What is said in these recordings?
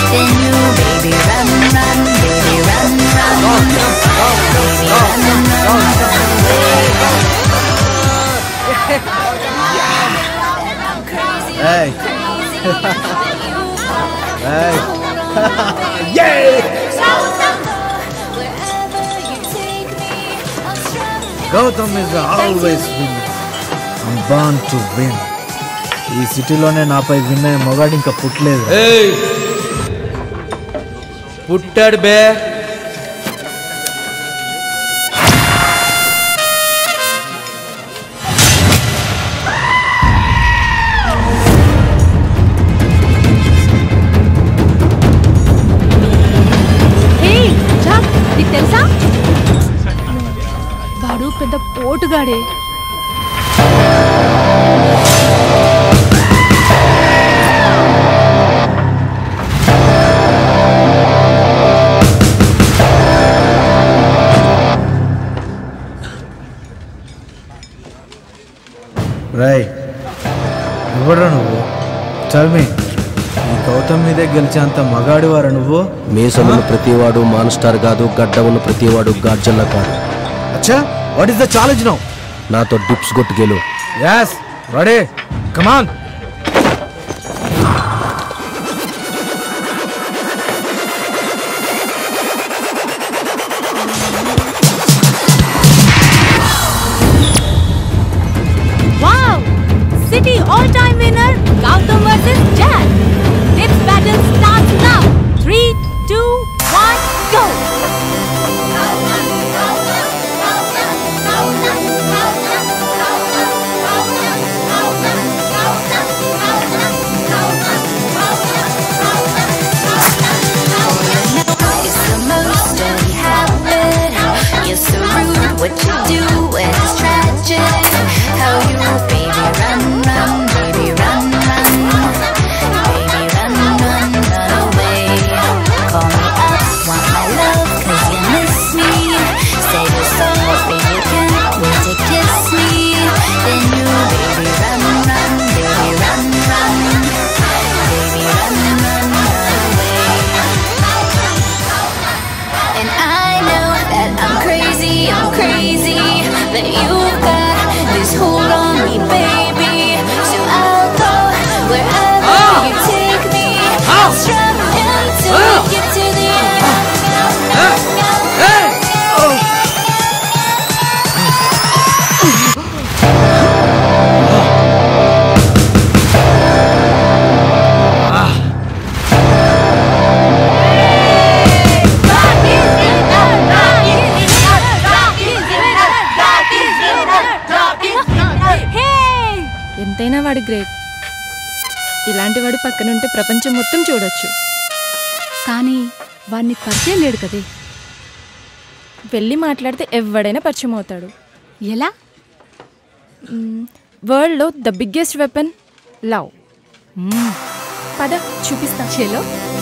then you, baby, run, run, baby, run, run, baby, run, run, Hey. Hey. Yay! Gautam is always winner. I'm born to win. ఈ సిటీలోనే నాపై win అయ్యే మొగాడు ఇంకా పుట్టలేదు. పుట్టాడు బే. నీకు తెలుసా వాడు పెద్ద పోటుగాడే. రాయ్ ఎవడ్రా నువ్వు? చల్మి ఈ గౌతమ్ మీదే గెలిచేంత మగాడివారా నువ్వు? మీసమున్న ప్రతివాడు మాన్ స్టార్ కాదు, గడ్డ ఉన్న ప్రతివాడు గార్జల్లా కాదు. అచ్చా what is the challenge now? నాతో డిప్స్ కొట్టు గెలు. yes ready come on. wow city all time winner Gautam versus Jack. This battle starts now. 3 2 1 go. You're so rude, what you do and it's tragic. How you, baby, run, run, baby, run, run, baby, run, run, run away. Call me up, want my love, 'cause you miss me. Say you're sorry, you can't wait to kiss me. Then you, baby, run, run, baby, run, run, baby, run, run, run away. And I know that I'm crazy, that you've got this hold on me, baby. So I'll go wherever you take me. I'll struggle until we get to the end. ఎంతైనా వాడి great. ఇలాంటి వాడి పక్కనుంటే ప్రపంచం మొత్తం చూడొచ్చు. కానీ వాడిని పరిచయం లేడు కదే. వెళ్ళి మాట్లాడితే ఎవడైనా పరిచయం అవుతాడు. ఎలా? వరల్డ్లో ద బిగ్గెస్ట్ వెపన్ లవ్. పద చూపిస్తా. చేలో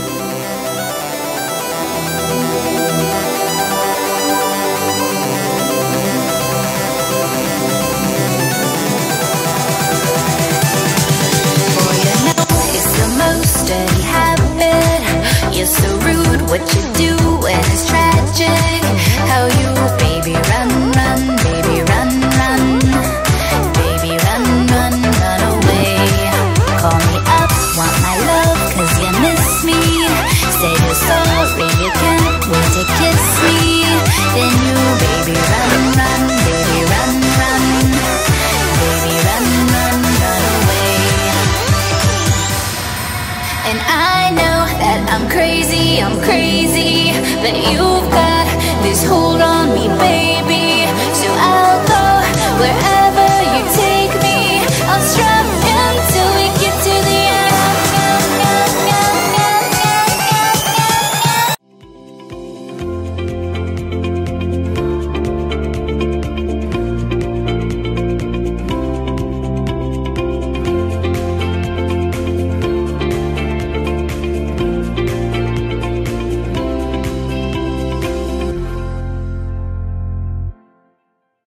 Dirty habit. You're so rude, what you do and it's tragic. How you, baby, run, run, baby, run, run, baby, run, run, run away. Call me up, want my love, 'cause you miss me. Say you're sorry, you can't wait to kiss me. Then you, baby, run, run, baby, run, run, baby, run, run, run away. And I know that I'm crazy, that you've got this hold on me, baby.